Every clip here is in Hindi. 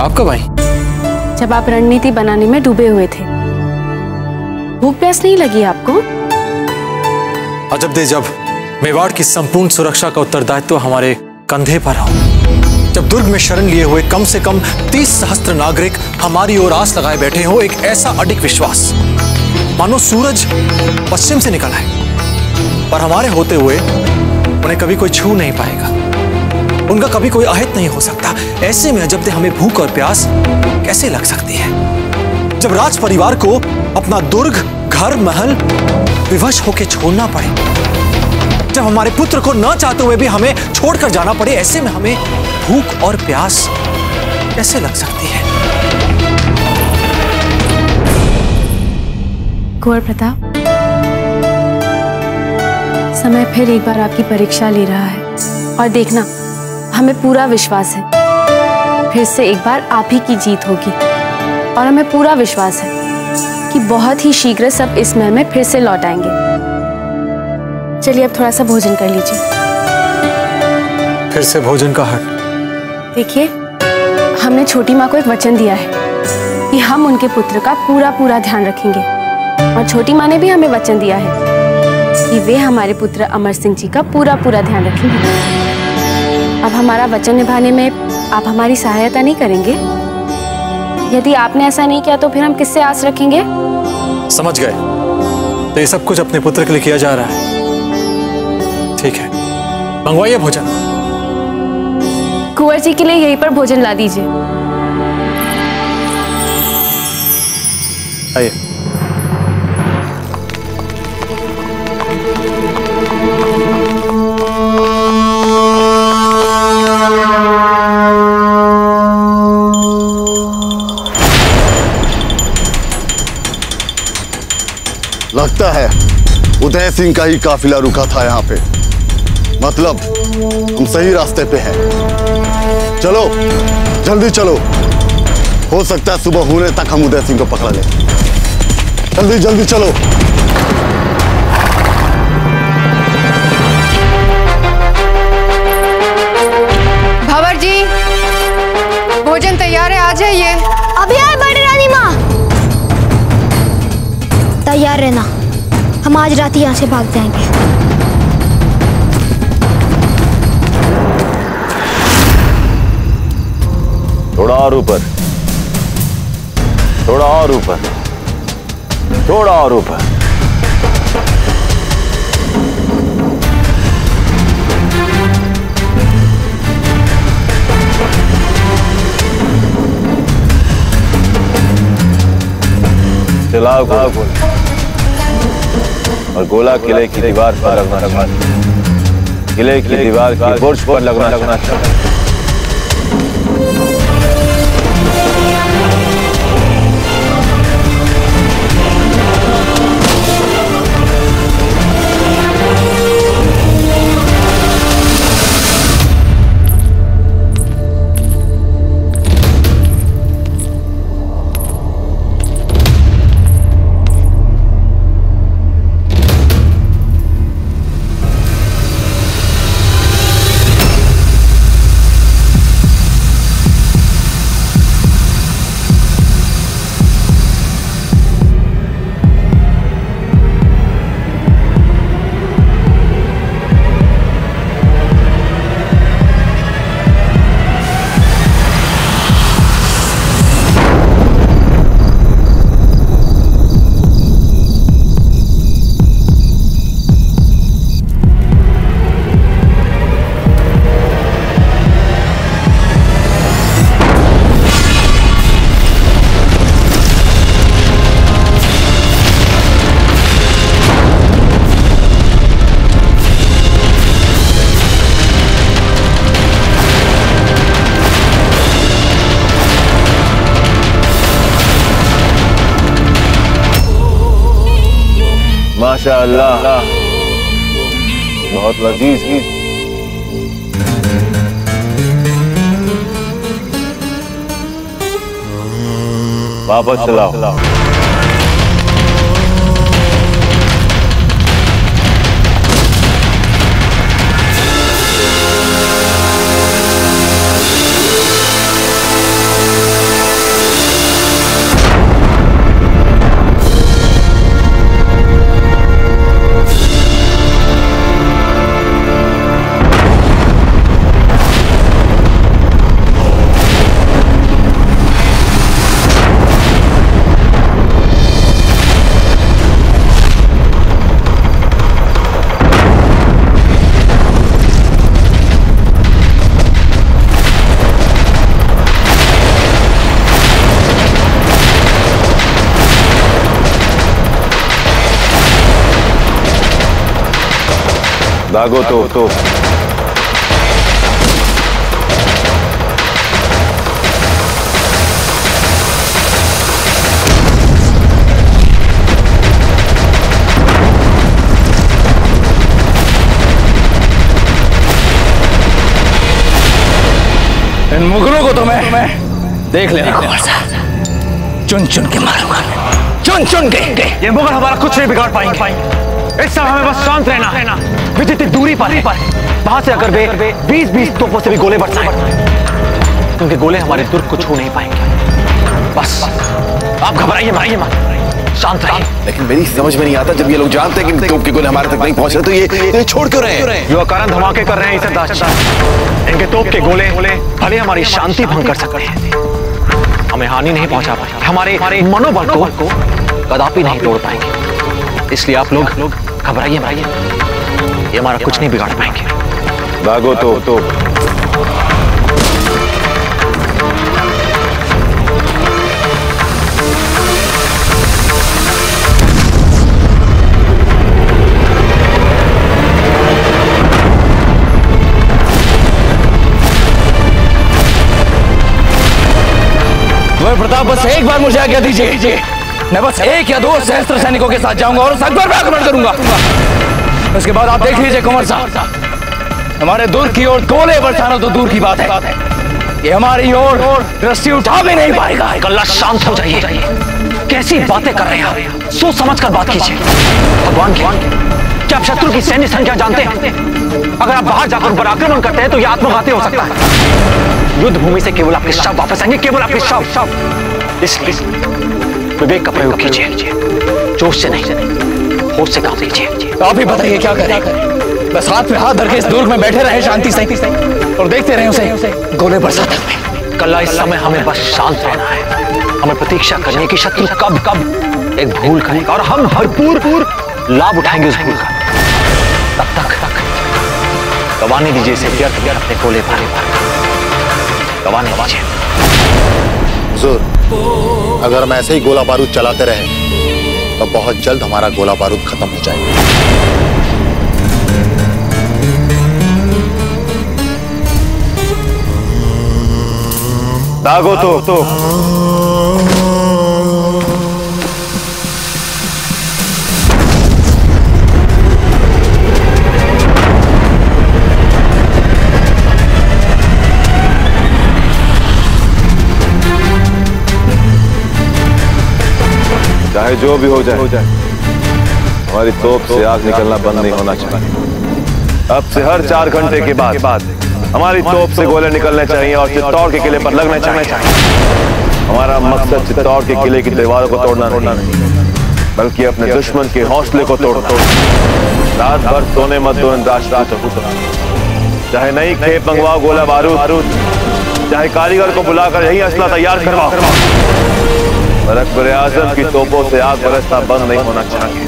आप कब आई? जब आप रणनीति बनाने में डूबे हुए थे। भूख प्यास नहीं लगी आपको? अजब दे, जब मेवाड़ की संपूर्ण सुरक्षा का उत्तरदायित्व हमारे कंधे पर हो, जब दुर्ग में शरण लिए हुए कम से कम 30 सहस्त्र नागरिक हमारी ओर आस लगाए बैठे हो, एक ऐसा अडिग विश्वास मानो सूरज पश्चिम से निकला है, पर हमारे होते हुए उन्हें कभी कोई छू नहीं पाएगा, उनका कभी कोई अहित नहीं हो सकता। ऐसे में अजब दे हमें भूख और प्यास कैसे लग सकती है, जब राज परिवार को अपना दुर्ग, घर, महल विवश होकर छोड़ना पड़े, जब हमारे पुत्र को न चाहते हुए भी हमें छोड़कर जाना पड़े, ऐसे में हमें भूख और प्यास कैसे लग सकती है? कुंवर प्रताप, समय फिर एक बार आपकी परीक्षा ले रहा है, और देखना, हमें पूरा विश्वास है फिर से एक बार आप ही की जीत होगी, और हमें पूरा विश्वास है कि बहुत ही शीघ्र सब इस महल में फिर से लौट आएंगे। चलिए अब थोड़ा सा भोजन कर लीजिए। फिर से भोजन का हट? देखिए, हमने छोटी माँ को एक वचन दिया है कि हम उनके पुत्र का पूरा पूरा ध्यान रखेंगे, और छोटी माँ ने भी हमें वचन दिया है कि वे हमारे पुत्र अमर सिंह जी का पूरा पूरा ध्यान रखेंगे। अब हमारा वचन निभाने में आप हमारी सहायता नहीं करेंगे? यदि आपने ऐसा नहीं किया तो फिर हम किससे आस रखेंगे? समझ गए, तो ये सब कुछ अपने पुत्र के लिए किया जा रहा है। ठीक है, मंगवाइए भोजन। कुंवर जी के लिए यहीं पर भोजन ला दीजिए। आइए। लगता है उदय सिंह का ही काफिला रुका था यहाँ पे, मतलब हम सही रास्ते पे हैं। चलो जल्दी चलो, हो सकता है सुबह होने तक हम उदय सिंह को पकड़ लें। जल्दी जल्दी चलो। भंवर जी, भोजन तैयार है, आ जाइए। अभी आए बड़ी रानी माँ। तैयार रहना, हम आज रात यहाँ से भाग जाएंगे। थोड़ा और ऊपर, थोड़ा और ऊपर, थोड़ा और ऊपर। चलाओ गोला, और गोला किले की दीवार पर लगना चाहिए। किले की दीवार की बुर्ज पर लगना चाहिए। माशाअल्लाह, बहुत लजीज है। वापस चलाओ। दागो तो इन मुगलों को तो मैं देख लेना, चुन चुन के मारूंगा, चुन चुन के। ये मुगल हमारा कुछ नहीं बिगाड़ पाएंगे। इस समय हमें बस शांत रहना। वे जितनी दूरी पर है, वहां से अगर वे 20-20 तोपों से भी गोले बरसाएं, उनके गोले हमारे दुर्ग को छू नहीं पाएंगे। बस आप घबराइए मत, शांत रहिए। लेकिन मेरी समझ में नहीं आता, जब ये लोग जानते हैं कि तोप के गोले हमारे तक नहीं पहुंच रहे, तो ये छोड़ क्यों रहे हैं? जो अकारण धमाके कर रहे हैं इसे दाश्त। इनके तोप के गोले भले हमारी शांति भंग कर सकते हैं, हमें हानि नहीं पहुंचा पाएंगे, हमारे मनोबल को कदापि नहीं तोड़ पाएंगे। इसलिए आप लोग घबराइए, ये हमारा कुछ नहीं बिगाड़ पाएंगे। दागो तो प्रताप, बस एक बार मुझे आज्ञा दीजिए। मैं बस 1 या 2 सहस्त्र सैनिकों के साथ जाऊंगा और उस अकबर पर आक्रमण करूंगा। उसके बाद आप देख लीजिए कुंवर साहब, हमारे दुर्ग की ओर गोले बरसाना तो दूर की बात है, ये हमारी ओर दृष्टि उठा भी नहीं पाएगा। कल्ला, शांत हो जाइए। कैसी बातें कर रहे हैं आप? सोच समझ कर बात कीजिए। भगवान क्या आप शत्रु की सैन्य संख्या जानते हैं? अगर आप बाहर जाकर पर आक्रमण करते हैं तो यह आत्मघाती हो सकता है। युद्ध भूमि से केवल आपके शव वापस आएंगे, केवल आपके शव। इसलिए विवेक का प्रयोग कीजिए, जोश से नहीं, होश से काम लीजिए। तो आप ही बताइए क्या करें? बस हाथ में हाथ धर के इस दुर्ग में बैठे रहे शांति से और देखते रहे उसे गोले बरसाते हुए? कल्ला, इस समय हमें बस शांत रहना है। हमें प्रतीक्षा करनी है कि शत्रु कब एक भूल करेगा और हम भरपूर लाभ उठाएंगे उस भूल का। तब तक गवाने दीजिए इसे, व्यर्थ अपने गोले भारे गवाने दीजिए। हुजूर, अगर हम ऐसे ही गोला बारूद चलाते रहे तो बहुत जल्द हमारा गोला बारूद खत्म हो जाएगा। दागो तो चाहे जो भी हो जाए, हमारी तोप से आग निकलना बंद नहीं होना चाहिए। अब से हर 4 घंटे के बाद हमारी तोप से गोले निकलने चाहिए और चित्तौड़ के किले पर लगने चाहिए। हमारा मकसद चित्तौड़ के किले की दीवारों को तोड़ना नहीं, बल्कि अपने दुश्मन के हौसले को तोड़ना। रात भर सोने मत दो इन राष्ट्रकूटों को। चाहे नई खेप मंगवाओ गोला बारूद, चाहे कारीगर को बुलाकर यही असला तैयार करवाओ, पर अकबर आजम की तोपों से आग बरसना बंद नहीं होना चाहिए।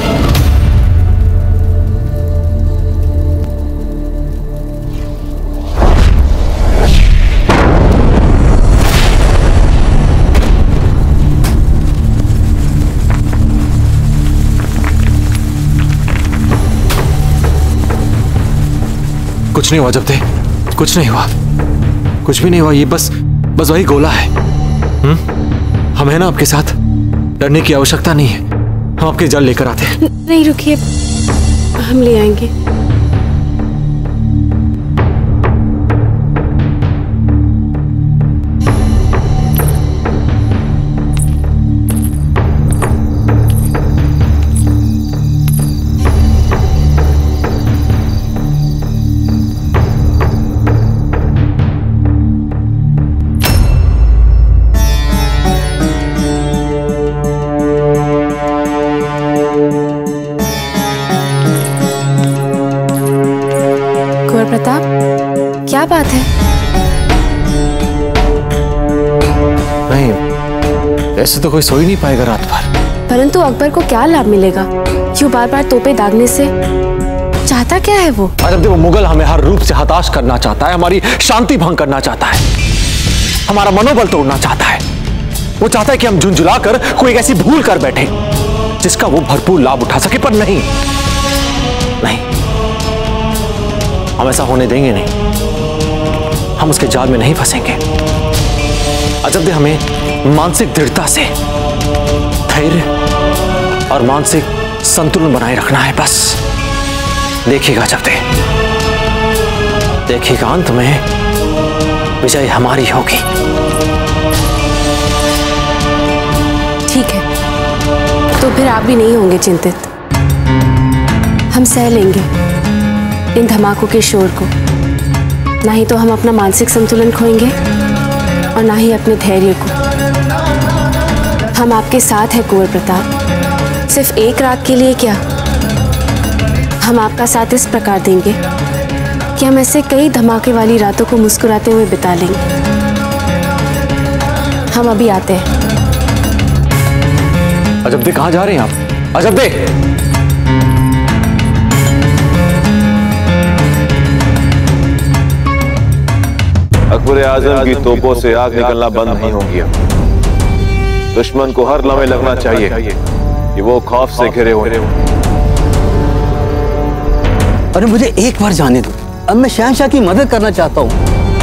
कुछ नहीं हुआ जब थे, कुछ नहीं हुआ, कुछ भी नहीं हुआ। ये बस वही गोला है। हम है ना आपके साथ, डरने की आवश्यकता नहीं है। हम आपके जल लेकर आते हैं। नहीं, रुकिए, हम ले आएंगे। प्रताप, क्या बात है? नहीं, ऐसे तो कोई सो ही नहीं पाएगा रात भर। परंतु अकबर को क्या लाभ मिलेगा क्यों बार बार तोपे दागने से? चाहता क्या है वो? जब वो मुगल हमें हर रूप से हताश करना चाहता है, हमारी शांति भंग करना चाहता है, हमारा मनोबल तोड़ना चाहता है। वो चाहता है कि हम झुंझुला कर कोई ऐसी भूल कर बैठे जिसका वो भरपूर लाभ उठा सके, पर नहीं, हम ऐसा होने देंगे नहीं। हम उसके जाल में नहीं फंसेंगे। अजब दे हमें मानसिक दृढ़ता से धैर्य और मानसिक संतुलन बनाए रखना है बस। देखिएगा अजब दे, देखिएगा अंत में विजय हमारी होगी। ठीक है, तो फिर आप भी नहीं होंगे चिंतित। हम सह लेंगे इन धमाकों के शोर को। ना ही तो हम अपना मानसिक संतुलन खोएंगे और ना ही अपने धैर्य को। हम आपके साथ हैं कुंवर प्रताप। सिर्फ एक रात के लिए क्या, हम आपका साथ इस प्रकार देंगे कि हम ऐसे कई धमाके वाली रातों को मुस्कुराते हुए बिता लेंगे। हम अभी आते हैं। अजब दे, कहां जा रहे हैं आप? अजब दे, अकबर आजम की तोपों से आग निकलना बंद नहीं होगी। दुश्मन को हर लम्हे लगना चाहिए कि वो खौफ से घिरे हुए। अरे मुझे एक बार जाने दो, अब मैं शहंशाह की मदद करना चाहता हूँ।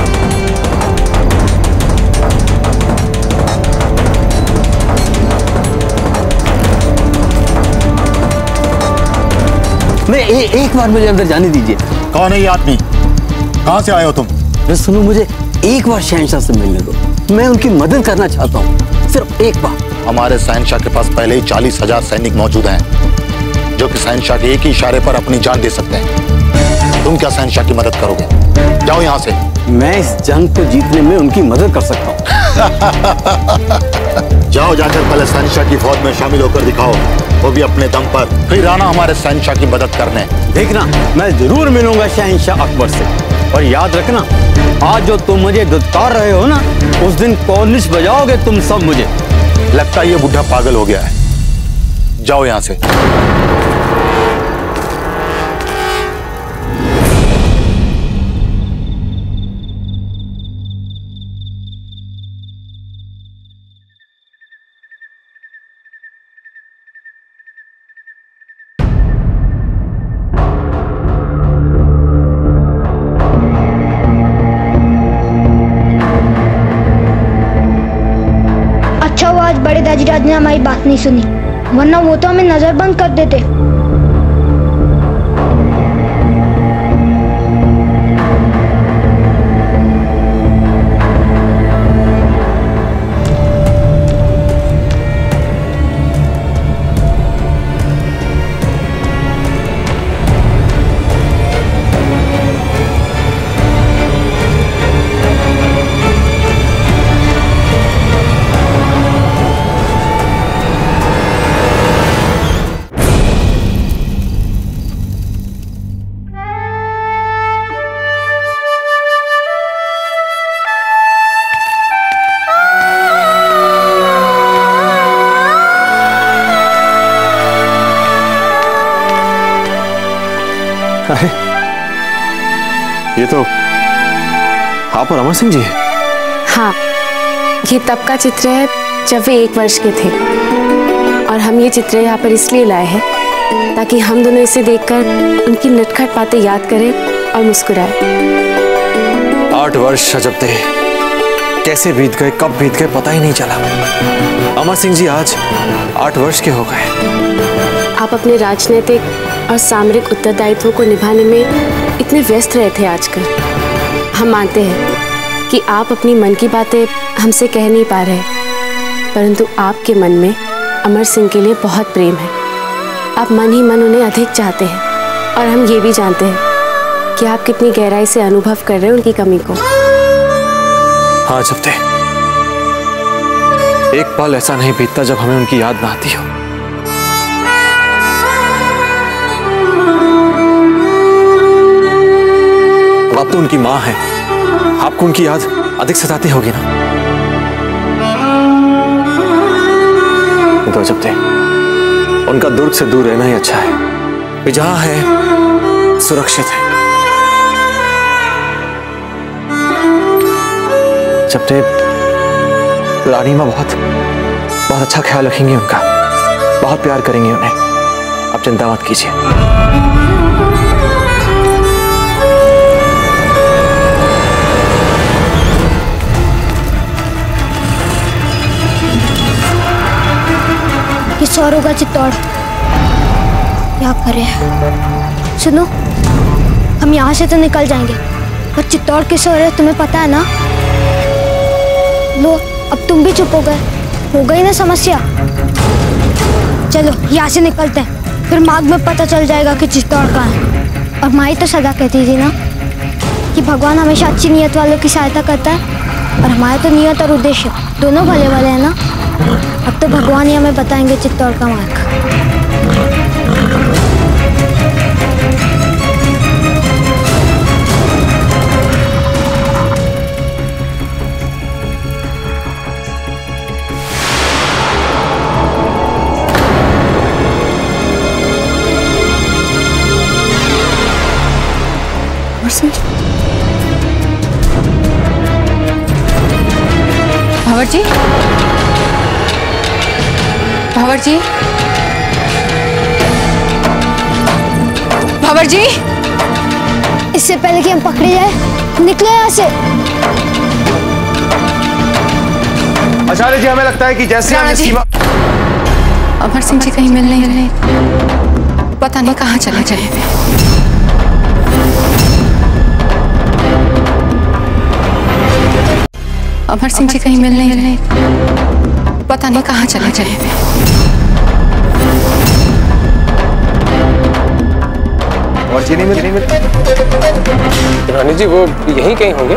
एक बार मुझे अंदर जाने दीजिए। कौन है ये आदमी? कहां से आए हो तुम? सुनो, मुझे एक बार शहंशाह से मिलने दो। मैं उनकी मदद करना चाहता हूँ, सिर्फ एक बार। हमारे शहंशाह के पास पहले ही 40,000 सैनिक मौजूद हैं, जो कि शहंशाह के एक ही इशारे पर अपनी जान दे सकते हैं। तुम क्या शहंशाह की मदद करोगे? जाओ यहाँ से। मैं इस जंग को जीतने में उनकी मदद कर सकता हूँ। जाओ, जाकर पहले शहंशाह की फौज में शामिल होकर दिखाओ, वो भी अपने दम पर। फिर आना हमारे शहंशाह की मदद करने। देखना, मैं जरूर मिलूंगा शहंशाह अकबर से। और याद रखना, आज जो तुम मुझे दुत्कार रहे हो ना, उस दिन कॉर्निश बजाओगे तुम सब मुझे। लगता है ये बुढ़ा पागल हो गया है। जाओ यहाँ से। बड़े दाजीराज ने हमारी बात नहीं सुनी, वरना वो तो हमें नजरबंद कर देते। अरे ये तो आप और अमर सिंह जी हैं। हाँ, ये तब का चित्र है जब वे 1 वर्ष के थे। और हम ये चित्र यहाँ पर इसलिए लाए हैं ताकि हम दोनों इसे देखकर उनकी नटखट बातें याद करें और मुस्कुराएं। 8 वर्ष अजब थे, कैसे बीत गए, कब बीत गए पता ही नहीं चला। अमर सिंह जी आज 8 वर्ष के हो गए। आप अपने राजनीतिक और सामरिक उत्तरदायित्वों को निभाने में इतने व्यस्त रहे थे आजकल। हम मानते हैं कि आप अपनी मन की बातें हमसे कह नहीं पा रहे, परंतु आपके मन में अमर सिंह के लिए बहुत प्रेम है। आप मन ही मन उन्हें अधिक चाहते हैं और हम ये भी जानते हैं कि आप कितनी गहराई से अनुभव कर रहे हैं उनकी कमी को। हाँ जब थे, एक पल ऐसा नहीं बीतता जब हमें उनकी याद ना आती हो। आप तो उनकी माँ हैं, आपको उनकी याद अधिक सताती होगी ना। तो जब थे, उनका दुर्ग से दूर रहना ही अच्छा है। वे जहां है सुरक्षित है। जब थे, रानी माँ बहुत अच्छा ख्याल रखेंगी उनका, बहुत प्यार करेंगी उन्हें। आप चिंता मत कीजिए। ये सौरों का चित्तौड़। क्या करें? सुनो, हम यहाँ से तो निकल जाएंगे, पर चित्तौड़ किस ओर है तुम्हें पता है ना? लो, अब तुम भी चुप हो गई ना समस्या। चलो यहाँ से निकलते हैं, फिर मार्ग में पता चल जाएगा कि चित्तौड़ कहाँ है। और माई तो सदा कहती थी ना कि भगवान हमेशा अच्छी नियत वालों की सहायता करता है, और हमारे तो नियत और उद्देश्य दोनों भले वाले हैं ना। अब तो भगवान ही हमें बताएंगे चित्तौड़ का मार्ग। भंवर जी, भंवर जी, भंवर जी, इससे पहले कि हम पकड़े जाए, निकले यहाँ से। आचार्य जी, हमें लगता है कि जैसे हमने सीमा। अमर सिंह जी कहीं मिल नहीं रहे, पता नहीं कहाँ चले गए। अमर सिंह जी कहीं मिल नहीं रहे, पता नहीं कहाँ चले गए। और जी नहीं मिल। रानी जी, वो यहीं कहीं होंगे।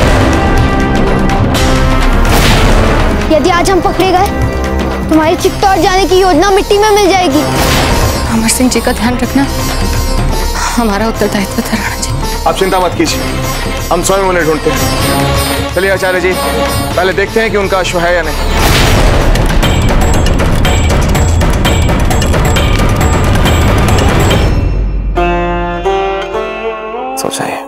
यदि आज हम पकड़े गए, तुम्हारी चित्तौड़ जाने की योजना मिट्टी में मिल जाएगी। अमर सिंह जी का ध्यान रखना हमारा उत्तरदायित्व था राणा जी। आप चिंता मत कीजिए, हम स्वयं उन्हें ढूंढते हैं। चलिए आचार्य जी, पहले देखते हैं कि उनका अश्व है या नहीं। सोचा है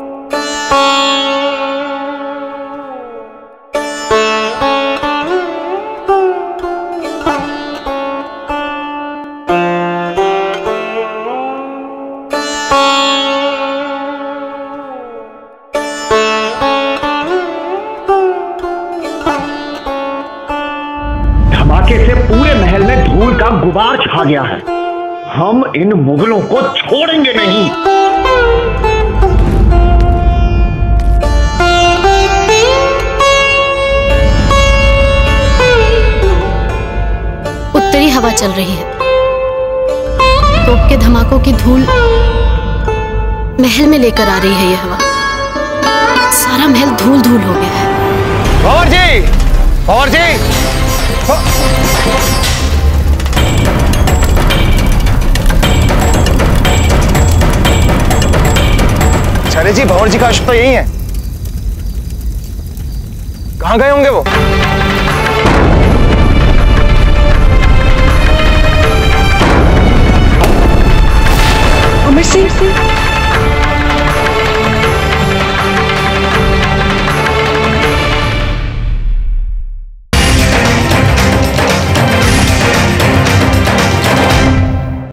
से पूरे महल में धूल का गुबार छा गया है। हम इन मुगलों को छोड़ेंगे नहीं। उत्तरी हवा चल रही है, तोप के धमाकों की धूल महल में लेकर आ रही है। यह हवा, सारा महल धूल धूल हो गया है। भंवर जी, भंवर जी, आचार्य जी, भंवर जी का अश्व तो यही है। कहाँ गए होंगे वो? अमर सिंह,